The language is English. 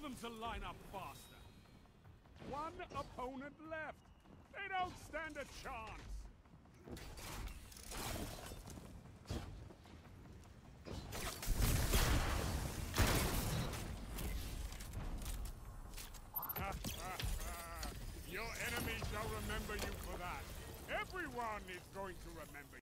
Tell them to line up faster. One opponent left. They don't stand a chance. Your enemies shall remember you for that. Everyone is going to remember you.